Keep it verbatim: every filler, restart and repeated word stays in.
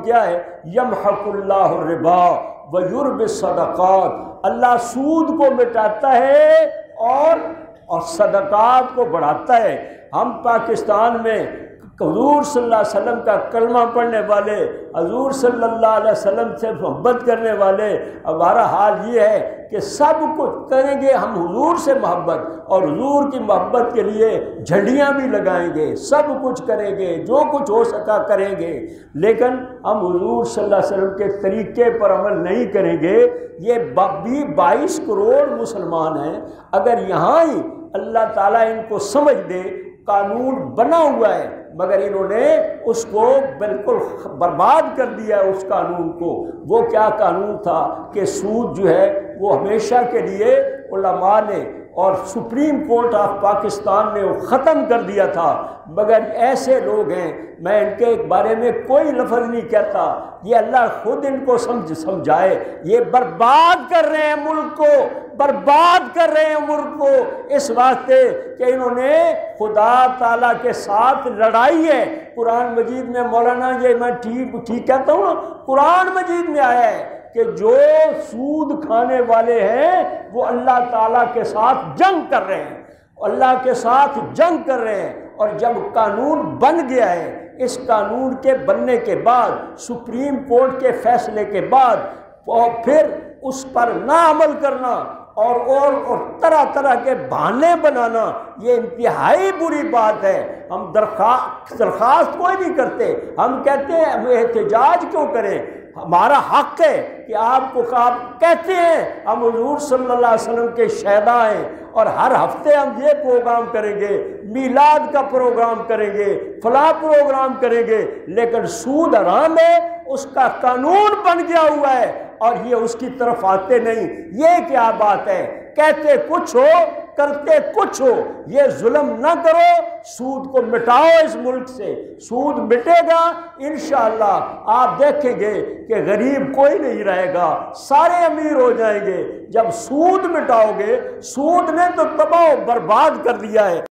کیا ہے؟ یمحق اللہ الربا ویربی الصدقات، اللہ سود کو مٹاتا ہے اور اور صدقات کو بڑھاتا ہے۔ ہم پاکستان میں حضور صلی اللہ علیہ وسلم کا کلمہ پڑھنے والے، حضور صلی اللہ علیہ وسلم سے محبت کرنے والے، ہمارا حال یہ ہے کہ سب کچھ کریں گے ہم حضور سے محبت، اور حضور کی محبت کے لیے جھنڈیاں بھی لگائیں گے، سب کچھ کریں گے، جو کچھ ہو سکا کریں گے، لیکن ہم حضور صلی اللہ علیہ وسلم کے طریقے پر عمل نہیں کریں گے۔ یہ بائیس کروڑ مسلمان ہیں، اگر یہاں ہی اللہ تعالیٰ ان کو سمجھ دے، قانون بنا ہوا ہے مگر انہوں نے اس کو بالکل برباد کر دیا ہے اس قانون کو۔ وہ کیا قانون تھا کہ سود جو ہے وہ ہمیشہ کے لیے علماء نے اور سپریم کورٹ آف پاکستان نے وہ ختم کر دیا تھا، مگر ایسے لوگ ہیں، میں ان کے بارے میں کوئی لفظ نہیں کہتا، یہ اللہ خود ان کو سمجھ سمجھائے، یہ برباد کر رہے ہیں ملک کو، برباد کر رہے ہیں ملک کو، اس واسطے کہ انہوں نے خدا تعالیٰ کے ساتھ لڑائی ہے۔ قرآن مجید میں مولانا، یہ میں ٹھیک ٹھیک کہتا ہوں نا، قرآن مجید میں آیا ہے کہ جو سود کھانے والے ہیں وہ اللہ تعالیٰ کے ساتھ جنگ کر رہے ہیں، اللہ کے ساتھ جنگ کر رہے ہیں۔ اور جب قانون بن گیا ہے، اس قانون کے بننے کے بعد، سپریم کورٹ کے فیصلے کے بعد، اور پھر اس پر نہ عمل کرنا اور اور اور طرح طرح کے بہانے بنانا، یہ انتہائی بری بات ہے۔ ہم درخواست درخواست کوئی نہیں کرتے، ہم کہتے ہیں ہم احتجاج کیوں کریں؟ ہمارا حق ہے کہ آپ کو آپ کہتے ہیں ہم حضور صلی اللہ علیہ وسلم کے شہداء ہیں، اور ہر ہفتے ہم یہ پروگرام کریں گے، میلاد کا پروگرام کریں گے، فلاں پروگرام کریں گے، لیکن سود حرام ہے، اس کا قانون بن گیا ہوا ہے اور یہ اس کی طرف آتے نہیں۔ یہ کیا بات ہے؟ کہتے کچھ ہو کرتے کچھ ہو۔ یہ ظلم نہ کرو، سود کو مٹاؤ اس ملک سے، سود مٹے گا انشاءاللہ آپ دیکھیں گے کہ غریب کوئی نہیں رہے گا، سارے امیر ہو جائیں گے۔ جب سود مٹاؤ گے، سود نے تو تباہ و برباد کر دیا ہے۔